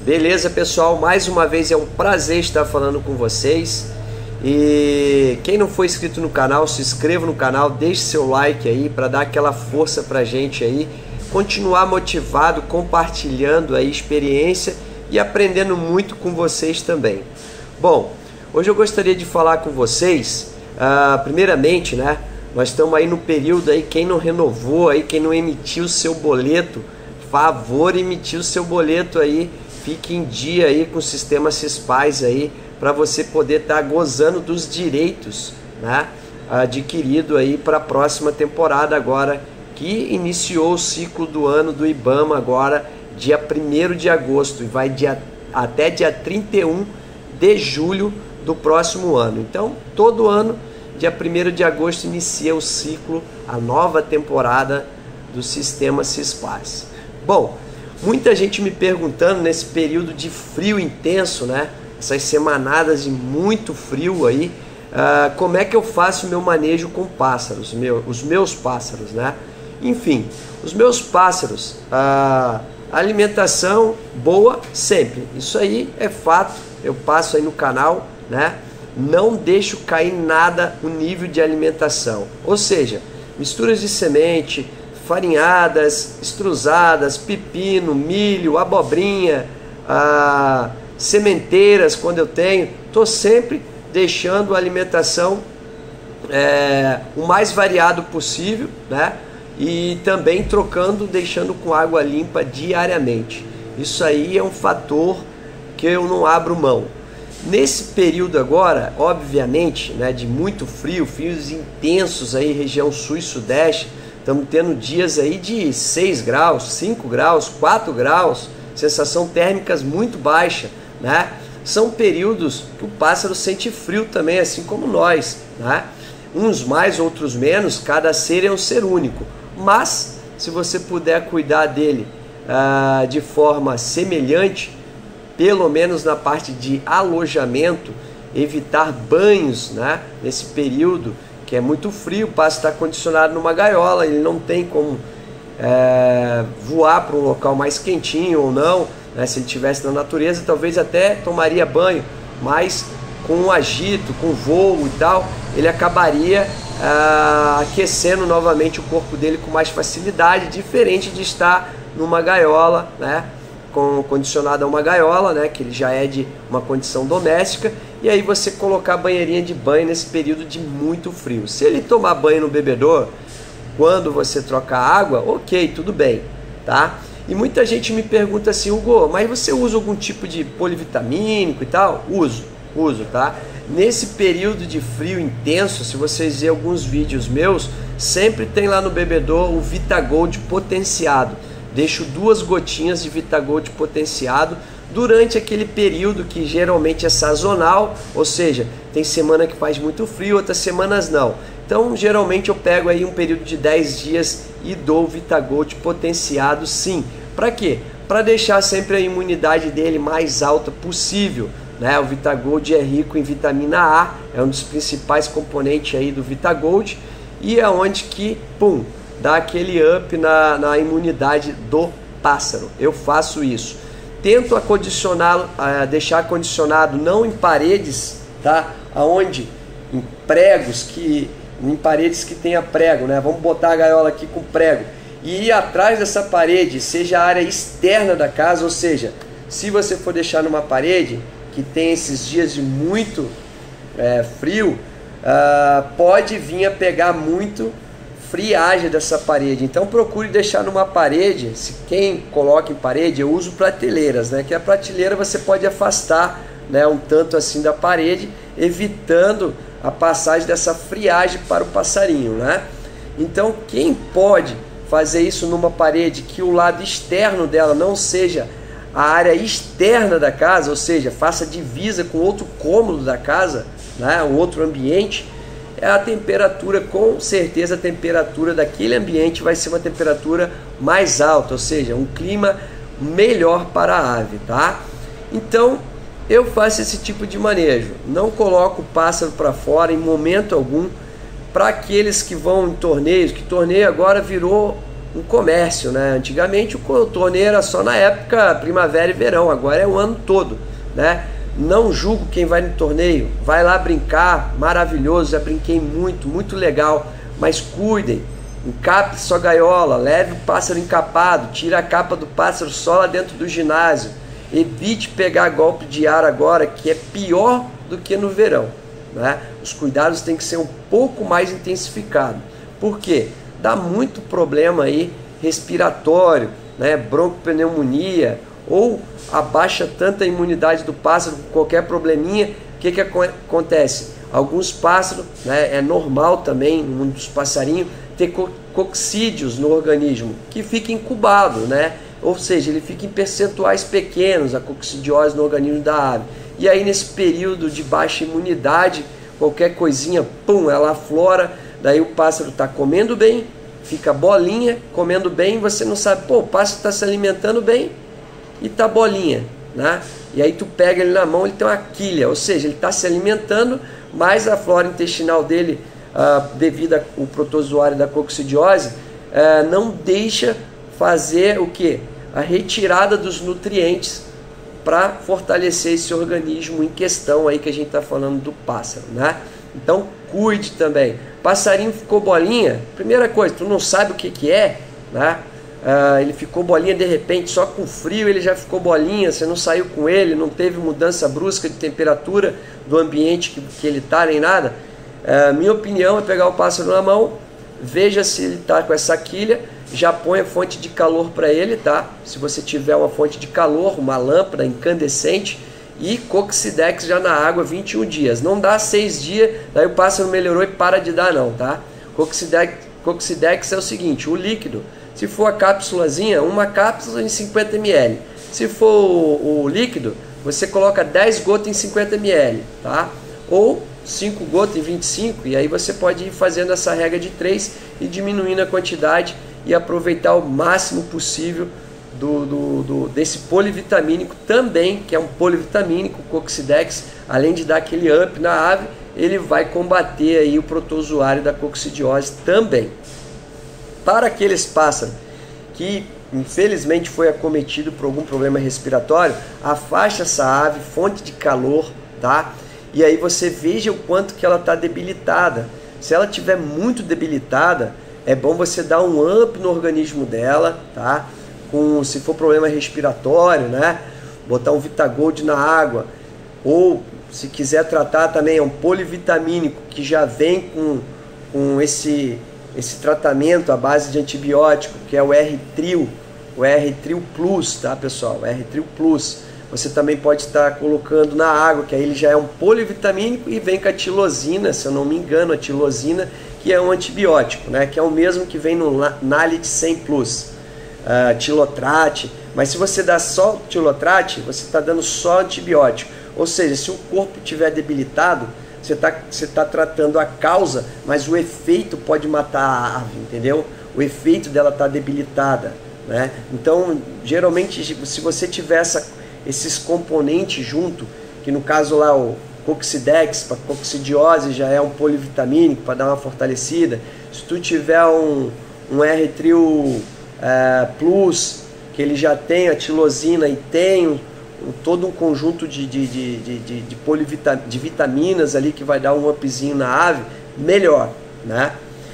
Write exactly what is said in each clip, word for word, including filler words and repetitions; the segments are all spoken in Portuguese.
Beleza, pessoal? Mais uma vez é um prazer estar falando com vocês. E quem não for inscrito no canal, se inscreva no canal, deixe seu like aí para dar aquela força pra gente aí, continuar motivado, compartilhando aí experiência e aprendendo muito com vocês também. Bom, hoje eu gostaria de falar com vocês, uh, primeiramente, né? Nós estamos aí no período aí, quem não renovou aí, quem não emitiu o seu boleto, favor emitir o seu boleto aí, fique em dia aí com o sistema Cispaz aí, para você poder estar tá gozando dos direitos, né, adquirido aí para a próxima temporada agora, que iniciou o ciclo do ano do IBAMA agora, dia primeiro de agosto, e vai dia, até dia trinta e um de julho do próximo ano. Então, todo ano, dia primeiro de agosto, inicia o ciclo, a nova temporada do sistema Cispaz. Bom, muita gente me perguntando nesse período de frio intenso, né? Essas semanadas de muito frio aí, uh, como é que eu faço o meu manejo com pássaros, meu, os meus pássaros, né? Enfim, os meus pássaros, uh, alimentação boa sempre, isso aí é fato, eu passo aí no canal, né? Não deixo cair nada o nível de alimentação, ou seja, misturas de semente, farinhadas, estruzadas, pepino, milho, abobrinha, ah, sementeiras quando eu tenho, estou sempre deixando a alimentação é, o mais variado possível, né? E também trocando, deixando com água limpa diariamente. Isso aí é um fator que eu não abro mão. Nesse período agora, obviamente, né, de muito frio, frios intensos aí, região sul e sudeste, estamos tendo dias aí de seis graus, cinco graus, quatro graus, sensação térmicas muito baixa, né? São períodos que o pássaro sente frio também, assim como nós, né? Uns mais, outros menos, cada ser é um ser único. Mas, se você puder cuidar dele ah, de forma semelhante, pelo menos na parte de alojamento, evitar banhos, né, nesse período que é muito frio, o pássaro está condicionado numa gaiola, ele não tem como é, voar para um local mais quentinho ou não, né, se ele estivesse na natureza, talvez até tomaria banho, mas com o agito, com o voo e tal, ele acabaria ah, aquecendo novamente o corpo dele com mais facilidade, diferente de estar numa gaiola, né, condicionado a uma gaiola, né, que ele já é de uma condição doméstica, e aí você colocar a banheirinha de banho nesse período de muito frio. Se ele tomar banho no bebedouro, quando você troca água, ok, tudo bem, tá? E muita gente me pergunta assim, Hugo, mas você usa algum tipo de polivitamínico e tal? Uso, uso, tá? Nesse período de frio intenso, se vocês verem alguns vídeos meus, sempre tem lá no bebedouro o VitaGold potenciado. Deixo duas gotinhas de VitaGold potenciado durante aquele período que geralmente é sazonal, ou seja, tem semana que faz muito frio, outras semanas não. Então, geralmente eu pego aí um período de dez dias e dou o VitaGold potenciado sim. Para quê? Para deixar sempre a imunidade dele mais alta possível, né? O VitaGold é rico em vitamina A, é um dos principais componentes aí do VitaGold, e é onde que, pum, dá aquele up na, na imunidade do pássaro. Eu faço isso. Tento acondicioná-lo, uh, deixar acondicionado não em paredes, tá? Aonde? Em pregos, que, em paredes que tenha prego, né? Vamos botar a gaiola aqui com prego. E ir atrás dessa parede, seja a área externa da casa, ou seja, se você for deixar numa parede que tem esses dias de muito é, frio, uh, pode vir a pegar muito friagem dessa parede. Então procure deixar numa parede, se quem coloca em parede, eu uso prateleiras, né? Que a prateleira você pode afastar, né, um tanto assim da parede, evitando a passagem dessa friagem para o passarinho, né? Então quem pode fazer isso numa parede que o lado externo dela não seja a área externa da casa, ou seja, faça divisa com outro cômodo da casa, né, um outro ambiente, é a temperatura, com certeza a temperatura daquele ambiente vai ser uma temperatura mais alta, ou seja, um clima melhor para a ave, tá? Então eu faço esse tipo de manejo, não coloco o pássaro para fora em momento algum. Para aqueles que vão em torneios, que torneio agora virou um comércio, né? Antigamente o torneio era só na época primavera e verão, agora é o ano todo, né? Não julgo quem vai no torneio, vai lá brincar, maravilhoso, já brinquei muito, muito legal, mas cuidem, encape sua gaiola, leve o pássaro encapado, tira a capa do pássaro só lá dentro do ginásio, evite pegar golpe de ar agora, que é pior do que no verão, né? Os cuidados têm que ser um pouco mais intensificados. Por quê? Dá muito problema aí respiratório, né? Broncopneumonia, ou abaixa tanta imunidade do pássaro com qualquer probleminha. O que que acontece? Alguns pássaros, né, é normal também, no mundo dos passarinhos, ter co coccídeos no organismo, que fica incubado, né? Ou seja, ele fica em percentuais pequenos, a coccidiose no organismo da ave. E aí nesse período de baixa imunidade, qualquer coisinha, pum, ela aflora, daí o pássaro está comendo bem, fica bolinha, comendo bem, você não sabe, pô, o pássaro está se alimentando bem e tá bolinha, né? E aí tu pega ele na mão, ele tem uma quilha, ou seja, ele está se alimentando, mas a flora intestinal dele, ah, devido ao protozoário da coccidiose, ah, não deixa fazer o que? A retirada dos nutrientes para fortalecer esse organismo em questão aí que a gente está falando do pássaro, né? Então cuide também. Passarinho ficou bolinha, primeira coisa, tu não sabe o que que é, né? Ah, ele ficou bolinha de repente, só com frio ele já ficou bolinha, você não saiu com ele, não teve mudança brusca de temperatura do ambiente que, que ele está, nem nada. Ah, minha opinião é pegar o pássaro na mão, veja se ele está com essa quilha, já põe a fonte de calor para ele, tá? Se você tiver uma fonte de calor, uma lâmpada incandescente, e Coccidex já na água vinte e um dias. Não dá seis dias, daí o pássaro melhorou e para de dar não, tá? Coccidex, Coccidex é o seguinte, o líquido, se for a cápsulazinha, uma cápsula em cinquenta mililitros. Se for o, o líquido, você coloca dez gotas em cinquenta mililitros, tá? Ou cinco gotas em vinte e cinco, e aí você pode ir fazendo essa regra de três e diminuindo a quantidade e aproveitar o máximo possível do, do, do, desse polivitamínico também, que é um polivitamínico, o Coccidex, além de dar aquele up na ave, ele vai combater aí o protozoário da coccidiose também. Para aqueles pássaros que infelizmente foi acometido por algum problema respiratório, afasta essa ave, fonte de calor, tá? E aí você veja o quanto que ela está debilitada. Se ela estiver muito debilitada, é bom você dar um up no organismo dela, tá? Com, se for problema respiratório, né? Botar um Vitagold na água. Ou, se quiser tratar também, é um polivitamínico que já vem com, com esse, esse tratamento à base de antibiótico, que é o R-Trio, o R-Trio Plus, tá, pessoal? O R-Trio Plus. Você também pode estar colocando na água, que aí ele já é um polivitamínico e vem com a tilosina, se eu não me engano, a tilosina, que é um antibiótico, né? Que é o mesmo que vem no Nalit cem Plus, uh, Tilotrate. Mas se você dá só Tilotrate, você está dando só antibiótico. Ou seja, se o corpo estiver debilitado, você está você tá tratando a causa, mas o efeito pode matar a ave, entendeu? O efeito dela está debilitada, né? Então, geralmente, se você tiver essa, esses componentes junto, que no caso lá o Coccidex para coccidiose já é um polivitamínico para dar uma fortalecida. Se tu tiver um, um R-Trio é, Plus, que ele já tem a tilosina e tem um, um, todo um conjunto de, de, de, de, de, de, polivita, de vitaminas ali que vai dar um upzinho na ave, melhor, né?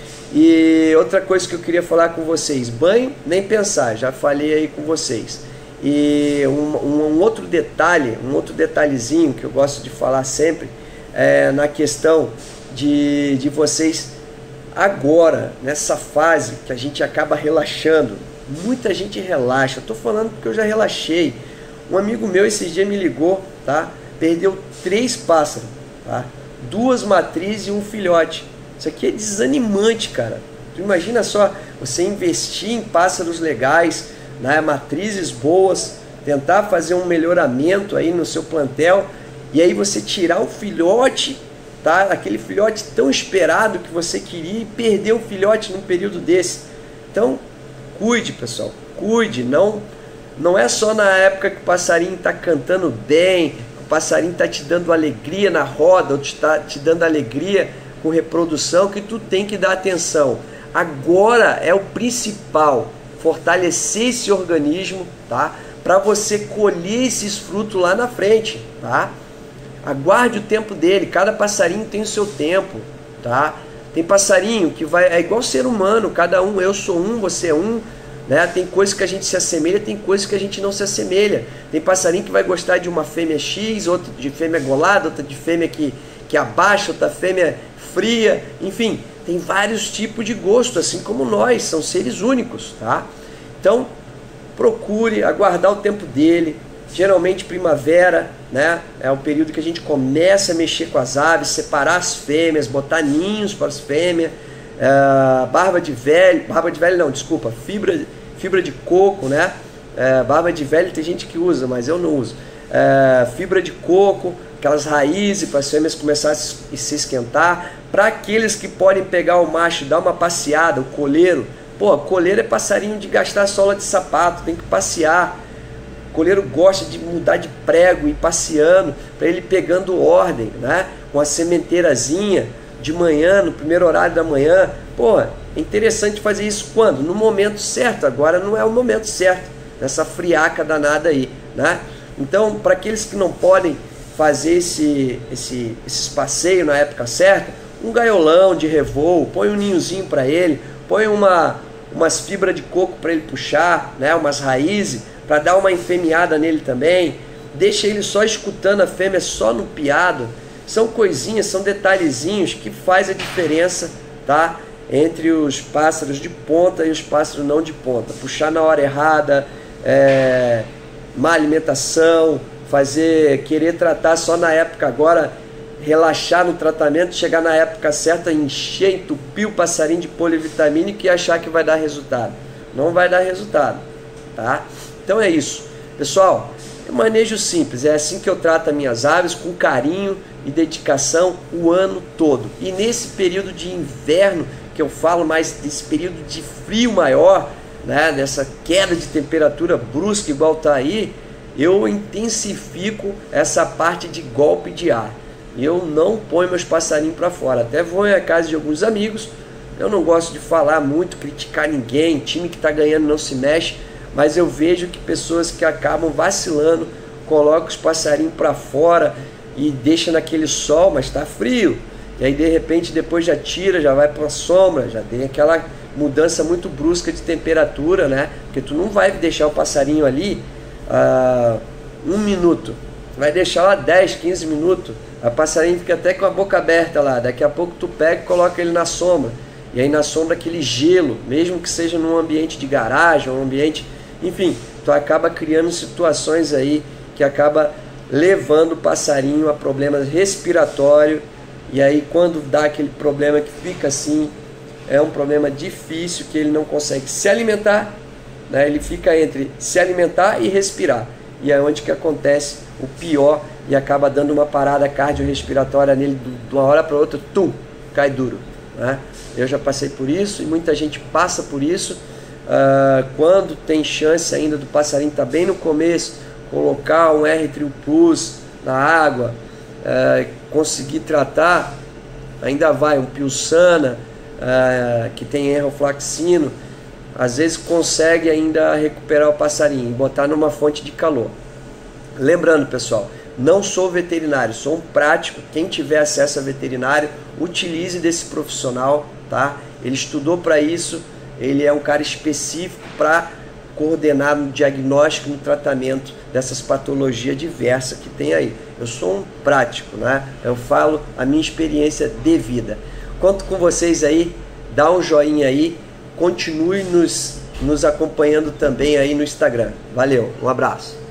E outra coisa que eu queria falar com vocês, banho, nem pensar, já falei aí com vocês. E um, um, um outro detalhe, um outro detalhezinho que eu gosto de falar sempre é na questão de, de vocês agora, nessa fase que a gente acaba relaxando. Muita gente relaxa, eu tô falando porque eu já relaxei. Um amigo meu esses dias me ligou, tá? Perdeu três pássaros, tá? Duas matrizes e um filhote. Isso aqui é desanimante, cara. Tu imagina só, você investir em pássaros legais, né, matrizes boas, tentar fazer um melhoramento aí no seu plantel, e aí você tirar o filhote, tá? Aquele filhote tão esperado que você queria, e perder o filhote num período desse. Então, cuide, pessoal, cuide. Não, não é só na época que o passarinho está cantando bem, o passarinho está te dando alegria na roda, ou está te dando alegria com reprodução, que tu tem que dar atenção. Agora é o principal, fortalecer esse organismo, tá? Para você colher esses frutos lá na frente, tá? Aguarde o tempo dele, cada passarinho tem o seu tempo, tá? Tem passarinho que vai, é igual ser humano, cada um, eu sou um, você é um, né? Tem coisas que a gente se assemelha, tem coisas que a gente não se assemelha. Tem passarinho que vai gostar de uma fêmea X, outro de fêmea golada, outra de fêmea que, que abaixa, outra fêmea fria, enfim, tem vários tipos de gosto, assim como nós, são seres únicos, tá? Então, procure aguardar o tempo dele, geralmente primavera, né? É o período que a gente começa a mexer com as aves, separar as fêmeas, botar ninhos para as fêmeas, é, barba de velho, barba de velho não, desculpa, fibra, fibra de coco, né? É, barba de velho tem gente que usa, mas eu não uso. É, fibra de coco, aquelas raízes para as fêmeas começarem a se esquentar. Para aqueles que podem pegar o macho, dar uma passeada, o coleiro. Pô, coleiro é passarinho de gastar sola de sapato, tem que passear. O coleiro gosta de mudar de prego e ir passeando, para ele pegando ordem, né? Com a sementeirazinha de manhã, no primeiro horário da manhã. Pô, é interessante fazer isso quando? No momento certo. Agora não é o momento certo, nessa friaca danada aí, né? Então, para aqueles que não podem fazer esse, esse, esses passeios na época certa, um gaiolão de revoo, põe um ninhozinho para ele, põe uma, umas fibras de coco para ele puxar, né? Umas raízes, para dar uma enfemeada nele também. Deixa ele só escutando a fêmea, só no piado. São coisinhas, são detalhezinhos que faz a diferença, tá? Entre os pássaros de ponta e os pássaros não de ponta. Puxar na hora errada, é, má alimentação, fazer, querer tratar só na época agora, relaxar no tratamento, chegar na época certa, encher, entupir o passarinho de polivitamínico e achar que vai dar resultado. Não vai dar resultado, tá? Então é isso. Pessoal, é manejo simples, é assim que eu trato as minhas aves, com carinho e dedicação o ano todo. E nesse período de inverno, que eu falo mais desse período de frio maior, né, dessa queda de temperatura brusca igual tá aí, eu intensifico essa parte de golpe de ar. Eu não ponho meus passarinhos para fora. Até vou à casa de alguns amigos. Eu não gosto de falar muito, criticar ninguém. Time que está ganhando não se mexe. Mas eu vejo que pessoas que acabam vacilando, colocam os passarinhos para fora e deixam naquele sol, mas está frio. E aí de repente depois já tira, já vai para a sombra, já tem aquela mudança muito brusca de temperatura, né? Porque tu não vai deixar o passarinho ali Uh, um minuto, vai deixar lá dez, quinze minutos, a passarinho fica até com a boca aberta lá, daqui a pouco tu pega e coloca ele na sombra, e aí na sombra aquele gelo, mesmo que seja num ambiente de garagem, um ambiente, enfim, tu acaba criando situações aí que acaba levando o passarinho a problemas respiratórios, e aí quando dá aquele problema que fica assim, é um problema difícil, que ele não consegue se alimentar, né? Ele fica entre se alimentar e respirar, e é onde que acontece o pior e acaba dando uma parada cardiorrespiratória nele de uma hora para outra, tum, cai duro, né? Eu já passei por isso e muita gente passa por isso. Uh, quando tem chance ainda do passarinho estar tá bem no começo, colocar um R Trio Plus na água, uh, conseguir tratar, ainda vai um Pilsana, uh, que tem enrofloxacino, às vezes consegue ainda recuperar o passarinho e botar numa fonte de calor. Lembrando, pessoal, não sou veterinário, sou um prático. Quem tiver acesso a veterinário, utilize desse profissional, tá? Ele estudou para isso, ele é um cara específico para coordenar no diagnóstico e no tratamento dessas patologias diversas que tem aí. Eu sou um prático, né? Eu falo a minha experiência de vida. Conto com vocês aí, dá um joinha aí, continue nos, nos acompanhando também aí no Instagram. Valeu, um abraço.